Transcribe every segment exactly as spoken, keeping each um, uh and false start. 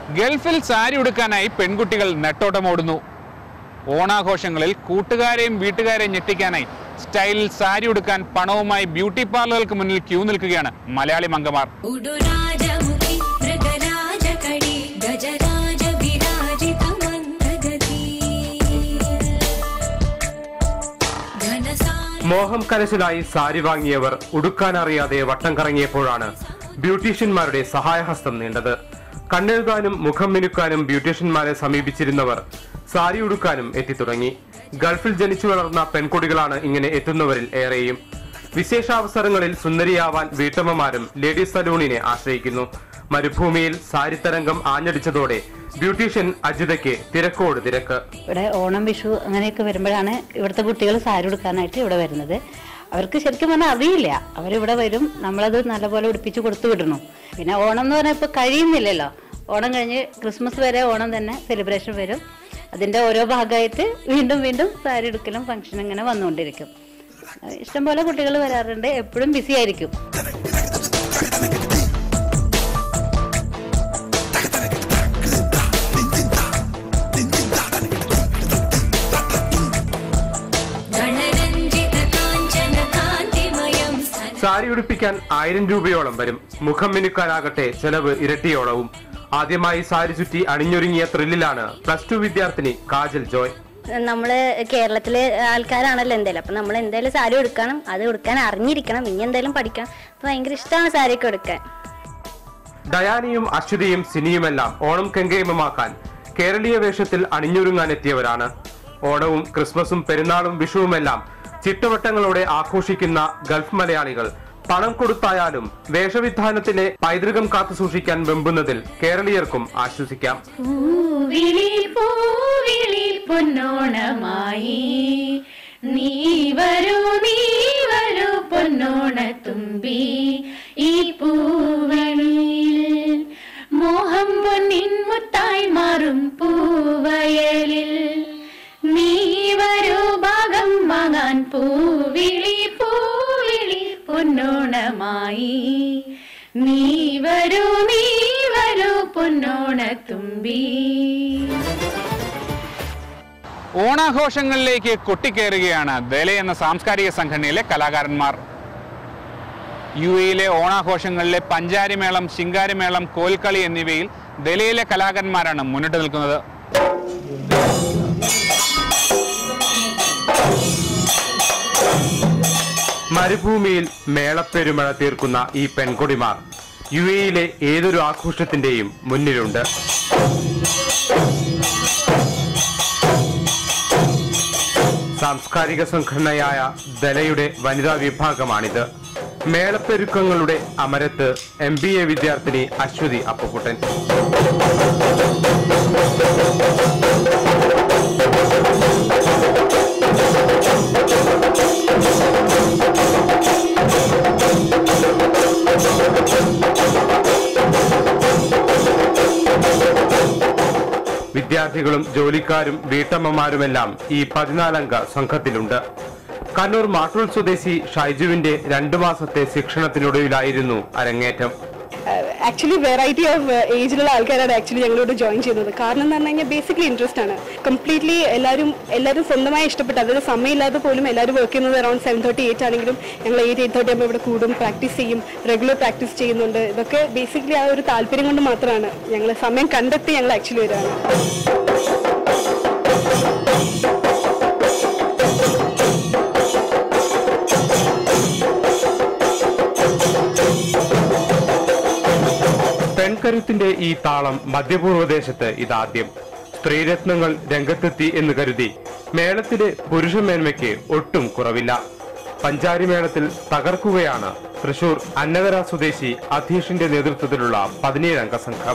ഗൾഫിൽ സാരി ഉടുക്കാനായി പെൺകുട്ടികൾ നെട്ടോട്ടമോടുന്നു. ഓണാഘോഷങ്ങളിൽ കൂട്ടുകാരെയും വീട്ടുകാരെയും ഞെട്ടിക്കാനായി സ്റ്റൈലിൽ സാരി ഉടുക്കാൻ പണവുമായി ബ്യൂട്ടി പാർലറുകൾക്ക് മുന്നിൽ ക്യൂ നിൽക്കുകയാണ് മലയാളി മംഗമാർ. മോഹം കരച്ചിലായി സാരി വാങ്ങിയവർ ഉടുക്കാനറിയാതെ വട്ടം കറങ്ങിയപ്പോഴാണ് ബ്യൂട്ടീഷ്യന്മാരുടെ സഹായഹസ്തം നീണ്ടത്. കണ്ണെഴുതാനും മുഖം മിനുക്കാനും ബ്യൂട്ടീഷ്യന്മാരെ സമീപിച്ചിരുന്നവർ സാരി ഉടുക്കാനും എത്തിത്തുടങ്ങി. ഗൾഫിൽ ജനിച്ചു വളർന്ന പെൺകുട്ടികളാണ് ഇങ്ങനെ എത്തുന്നവരിൽ ഏറെയും. വിശേഷാവസരങ്ങളിൽ സുന്ദരിയാവാൻ വീട്ടമ്മമാരും ലേഡീസ് സലൂണിനെ ആശ്രയിക്കുന്നു. മരുഭൂമിയിൽ സാരി തരംഗം ആഞ്ഞടിച്ചതോടെ ബ്യൂട്ടീഷ്യൻ അജിതയ്ക്ക് തിരക്കോട് തിരക്ക്. ഇവിടെ ഓണം വിഷു അങ്ങനെയൊക്കെ വരുമ്പോഴാണ് ഇവിടുത്തെ കുട്ടികൾ സാരി ഉടുക്കാനായിട്ട് ഇവിടെ വരുന്നത്. അവർക്ക് ശരിക്കും പറഞ്ഞാൽ അറിയില്ല. അവരിവിടെ വരും, നമ്മളത് നല്ലപോലെ ഉടുപ്പിച്ച് കൊടുത്തു വിടണം. പിന്നെ ഓണം എന്ന് പറഞ്ഞാൽ ഇപ്പോൾ കഴിയുന്നില്ലല്ലോ. ഓണം കഴിഞ്ഞ് ക്രിസ്മസ് വരെ ഓണം തന്നെ സെലിബ്രേഷൻ വരും. അതിൻ്റെ ഓരോ ഭാഗമായിട്ട് വീണ്ടും വീണ്ടും സാരി എടുക്കലും ഫംഗ്ഷൻ ഇങ്ങനെ വന്നുകൊണ്ടിരിക്കും. ഇഷ്ടംപോലെ കുട്ടികൾ വരാറുണ്ട്, എപ്പോഴും ബിസി ആയിരിക്കും. സാരി ഉടുപ്പിക്കാൻ ആയിരം രൂപയോളം വരും. മുഖം മിനുക്കാനാകട്ടെ ചെലവ് ഇരട്ടിയോളവും. ആദ്യമായി സാരി ചുറ്റി അണിഞ്ഞൊരുങ്ങിയ ത്രില്ലിലാണ് പ്ലസ് ടു വിദ്യാർത്ഥിനി കാജൽ ജോയ്. നമ്മള് കേരളത്തിലെ ആൾക്കാരാണല്ലോ എന്തായാലും, അപ്പൊ നമ്മൾ എന്തായാലും സാരി ഉടുക്കണം, അത് ഉടുക്കാൻ അറിഞ്ഞിരിക്കണം, ഇനി എന്തായാലും പഠിക്കണം. അപ്പൊ ഭയങ്കര ഇഷ്ടമാണ് സാരിയൊക്കെ ഉടുക്കാൻ. ഡയാനിയും അശ്വതിയും സിനിയുമെല്ലാം ഓണം കെങ്കേമമാക്കാൻ കേരളീയ വേഷത്തിൽ അണിഞ്ഞൊരുങ്ങാൻ എത്തിയവരാണ്. ഓണവും ക്രിസ്മസും പെരുന്നാളും വിഷുവുമെല്ലാം ചിട്ടവട്ടങ്ങളോടെ ആഘോഷിക്കുന്ന ഗൾഫ് മലയാളികൾ പണം കൊടുത്തായാലും വേഷവിധാനത്തിലെ പൈതൃകം കാത്തു സൂക്ഷിക്കാൻ വെമ്പുന്നതിൽ കേരളീയർക്കും ആശ്വസിക്കാം. പൊന്നോണമായി നീ വരൂ നീ വരൂ പൊന്നോണത്തുമ്പി ഈ പൂവണിയിൽ മോഹം പൊന്നിൻ മുത്തായി മാറും പൂവയലിൽ നീ വരൂ ഭാഗം വാങ്ങാൻ പൂവിളി പൂവിളി പൊന്നോണമായി നീ വരൂ നീ വരൂ പൊന്നോണത്തുമ്പി. ഓണാഘോഷങ്ങളിലേക്ക് കൊട്ടിക്കയറുകയാണ് ദല എന്ന സാംസ്കാരിക സംഘടനയിലെ കലാകാരന്മാർ. യു എയിലെ ഓണാഘോഷങ്ങളിലെ പഞ്ചാരിമേളം, ശിങ്കാരിമേളം, കോൽക്കളി എന്നിവയിൽ ദലയിലെ കലാകാരന്മാരാണ് മുന്നിട്ട് നിൽക്കുന്നത്. മരുഭൂമിയിൽ മേളപ്പെരുമഴ തീർക്കുന്ന ഈ പെൺകൊടിമാർ യു എയിലെ ഏതൊരു ആഘോഷത്തിന്റെയും മുന്നിലുണ്ട്. സാംസ്കാരിക സംഘടനയായ ദലയുടെ വനിതാ വിഭാഗമാണിത്. മേളപ്പെരുക്കങ്ങളുടെ അമരത്ത് എം ബി എ വിദ്യാർത്ഥിനി അശ്വതി അപ്പുക്കുട്ടൻ. വിദ്യാർത്ഥികളും ജോലിക്കാരും വീട്ടമ്മമാരുമെല്ലാം ഈ പതിനാലംഗ സംഘത്തിലുണ്ട്. കണ്ണൂർ മാട്ടൂൽ സ്വദേശി ഷൈജുവിന്റെ രണ്ടു മാസത്തെ ശിക്ഷണത്തിനൊടുവിലായിരുന്നു അരങ്ങേറ്റം. ആക്ച്വലി വെറൈറ്റി ഓഫ് ഏജിലുള്ള ആൾക്കാരാണ് ആക്ച്വലി ഞങ്ങളോട് ജോയിൻ ചെയ്യുന്നത്. കാരണം എന്ന് പറഞ്ഞു കഴിഞ്ഞാൽ ബേസിക്കലി ഇൻട്രസ്റ്റ് ആണ്. കംപ്ലീറ്റ്ലി എല്ലാവരും എല്ലാവരും സ്വന്തമായി ഇഷ്ടപ്പെട്ടു. അതൊരു സമയമില്ലാതെ പോലും എല്ലാവരും വർക്ക് ചെയ്യുന്നത് അറൌണ്ട് സെവൻ തേർട്ടി എയ്റ്റ് ആണെങ്കിലും ഞങ്ങൾ എയ്റ്റ് എയ്റ്റ് തേർട്ടി ആകുമ്പോൾ ഇവിടെ കൂടും, പ്രാക്ടീസ് ചെയ്യും, റെഗുലർ പ്രാക്ടീസ് ചെയ്യുന്നുണ്ട്. ഇതൊക്കെ ബേസിക്കലി ആ ഒരു താല്പര്യം കൊണ്ട് മാത്രമാണ് ഞങ്ങൾ സമയം കണ്ടെത്തി ഞങ്ങൾ ആക്ച്വലി വരാണ്. പെൺകരുത്തിന്റെ ഈ താളം മധ്യപൂർവ്വദേശത്ത് ഇതാദ്യം. സ്ത്രീരത്നങ്ങൾ രംഗത്തെത്തി എന്ന് കരുതി മേളത്തിലെ പുരുഷമേന്മയ്ക്ക് ഒട്ടും കുറവില്ല. പഞ്ചാരിമേളത്തിൽ തകർക്കുകയാണ് തൃശൂർ അന്നകര സ്വദേശി അധീഷിന്റെ നേതൃത്വത്തിലുള്ള പതിനേഴംഗ സംഘം.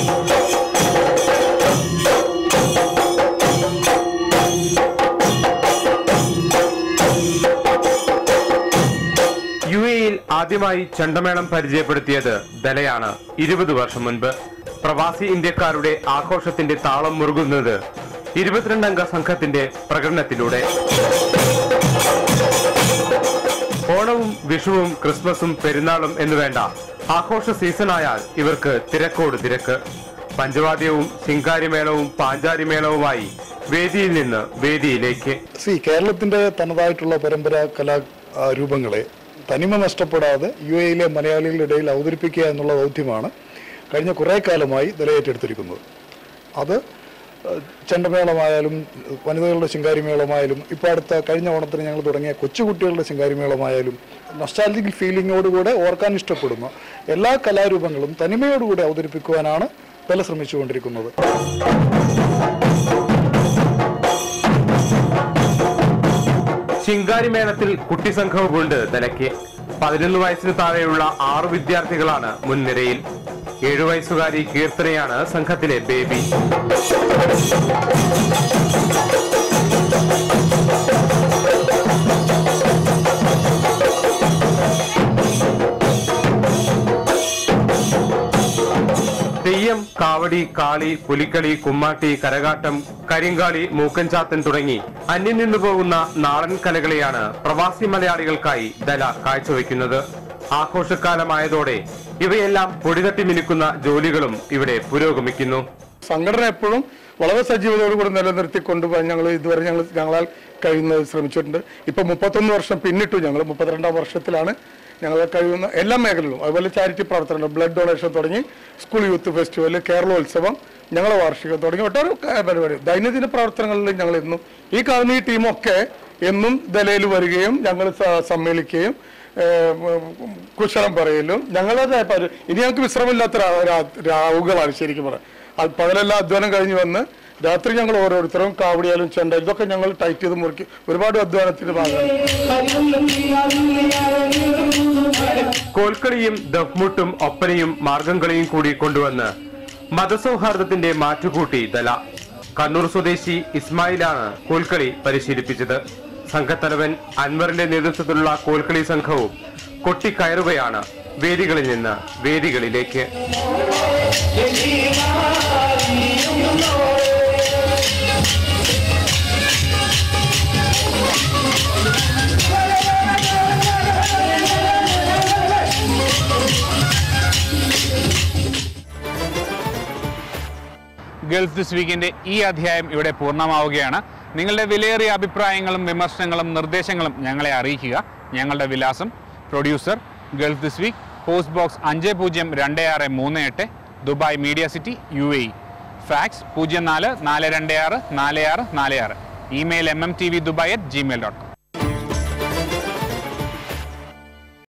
യു എയിൽ ആദ്യമായി ചെണ്ടമേളം പരിചയപ്പെടുത്തിയത് ദലയാണ് ഇരുപത് വർഷം മുൻപ്. പ്രവാസി ഇന്ത്യക്കാരുടെ ആഘോഷത്തിന്റെ താളം മുറുകുന്നത് ഇരുപത്തിരണ്ടംഗ സംഘത്തിന്റെ പ്രകടനത്തിലൂടെ. ഓണവും വിഷുവും ക്രിസ്മസും പെരുന്നാളും എന്നുവേണ്ട ആഘോഷ സീസണായാൽ ഇവർക്ക് തിരക്കോട് തിരക്ക്. പഞ്ചവാദ്യവും ശിങ്കാരിമേളവും പാഞ്ചാരിമേളവുമായി വേദിയിൽ നിന്ന് വേദിയിലേക്ക്. സി കേരളത്തിന്റെ തനതായിട്ടുള്ള പരമ്പരാ കലാരൂപങ്ങളെ തനിമ നഷ്ടപ്പെടാതെ യു എയിലെ മലയാളികളുടെ ഇടയിൽ അവതരിപ്പിക്കുക എന്നുള്ള ദൗത്യമാണ് കഴിഞ്ഞ കുറേ കാലമായി ദല ഏറ്റെടുത്തിരിക്കുന്നത്. അത് ചെണ്ടമേളമായാലും വനിതകളുടെ ശിങ്കാരിമേളമായാലും ഇപ്പോൾ അടുത്ത കഴിഞ്ഞ ഓണത്തിന് ഞങ്ങൾ തുടങ്ങിയ കൊച്ചുകുട്ടികളുടെ ശിങ്കാരിമേളമായാലും നൊസ്റ്റാൾജിക് ഫീലിങ്ങോടുകൂടെ ഓർക്കാൻ ഇഷ്ടപ്പെടുന്ന എല്ലാ കലാരൂപങ്ങളും തനിമയോടുകൂടി അവതരിപ്പിക്കുവാനാണ് ദല ശ്രമിച്ചുകൊണ്ടിരിക്കുന്നത്. ശിങ്കാരിമേളത്തിൽ കുട്ടി സംഘവുമുണ്ട് ദലയ്ക്ക്. പതിനൊന്ന് വയസ്സിന് താഴെയുള്ള ആറ് വിദ്യാർത്ഥികളാണ് മുൻനിരയിൽ. ഏഴു വയസ്സുകാരി കീർത്തനയാണ് സംഘത്തിലെ ബേബി. തെയ്യം, കാവടി, കാളി, പുലിക്കളി, കുമ്മാട്ടി, കരകാട്ടം, കരിങ്കാളി, മൂക്കൻചാത്തൻ തുടങ്ങി അന്യം നിന്നു പോകുന്ന നാടൻ കലകളെയാണ് പ്രവാസി മലയാളികൾക്കായി ദല കാഴ്ചവെക്കുന്നത്. ആഘോഷക്കാലമായതോടെ ഇവയെല്ലാം പൊടിതട്ടി മിനുക്കുന്ന ജോലികളും ഇവിടെ പുരോഗമിക്കുന്നു. സംഘടന എപ്പോഴും വളരെ സജീവതയോടുകൂടി നിലനിർത്തിക്കൊണ്ടുപോകാൻ ഞങ്ങൾ ഇതുവരെ ഞങ്ങൾ ഞങ്ങളാൽ കഴിയുന്നത് ശ്രമിച്ചിട്ടുണ്ട്. ഇപ്പൊ മുപ്പത്തൊന്ന് വർഷം പിന്നിട്ടു. ഞങ്ങൾ മുപ്പത്തിരണ്ടാം വർഷത്തിലാണ്. ഞങ്ങളെ കഴിയുന്ന എല്ലാ മേഖലയിലും അതുപോലെ ചാരിറ്റി പ്രവർത്തനങ്ങൾ, ബ്ലഡ് ഡൊണേഷൻ തുടങ്ങി സ്കൂൾ യൂത്ത് ഫെസ്റ്റിവൽ, കേരളോത്സവം, ഞങ്ങളെ വാർഷികം തുടങ്ങി ഒട്ടൊരു പരിപാടി ദൈനംദിന പ്രവർത്തനങ്ങളിൽ ഞങ്ങൾ എന്നും ഈ കാണുന്ന ഈ ടീമൊക്കെ എന്നും ദലയിൽ വരികയും ഞങ്ങൾ സമ്മേളിക്കുകയും കുശലം പറയലും ഞങ്ങളേതായ ഇനി ഞങ്ങൾക്ക് വിശ്രമമില്ലാത്ത രാവുകളാണ് ശരിക്കും പറയാം. അത് പകലെല്ലാം അധ്വാനം കഴിഞ്ഞ് വന്ന് രാത്രി ഞങ്ങൾ ഓരോരുത്തരും കാവടിയാലും ചെണ്ട ഇതൊക്കെ ഞങ്ങൾ ടൈറ്റ് ചെയ്ത് മുറുക്കി ഒരുപാട് അധ്വാനത്തിന്റെ ഭാഗമാണ്. കോൽക്കളിയും ദഫ്മുട്ടും ഒപ്പനയും മാർഗംകളിയും കൂടി കൊണ്ടുവന്ന് മതസൗഹാർദ്ദത്തിന്റെ മാറ്റുകൂട്ടി ദല. കണ്ണൂർ സ്വദേശി ഇസ്മായിലാണ് കോൽക്കളി പരിശീലിപ്പിച്ചത്. സംഘത്തലവൻ അൻവറിന്റെ നേതൃത്വത്തിലുള്ള കോൽക്കളി സംഘവും കൊട്ടിക്കയറുകയാണ് വേദികളിൽ നിന്ന് വേദികളിലേക്ക്. ഗൾഫ് ദിസ് വീക്കിന്റെ ഈ അധ്യായം ഇവിടെ പൂർണ്ണമാവുകയാണ്. നിങ്ങളുടെ വിലയേറിയ അഭിപ്രായങ്ങളും വിമർശനങ്ങളും നിർദ്ദേശങ്ങളും ഞങ്ങളെ അറിയിക്കുക. ഞങ്ങളുടെ വിലാസം producer Gulf this week, post box അഞ്ച് പൂജ്യം രണ്ട് ആറ് മൂന്ന് എട്ട്, Dubai media city, U A E. Fax പൂജ്യം നാല് നാല് രണ്ട് ആറ് നാല് ആറ് നാല് ആറ്. Email M M T V Dubai at Gmail dot com.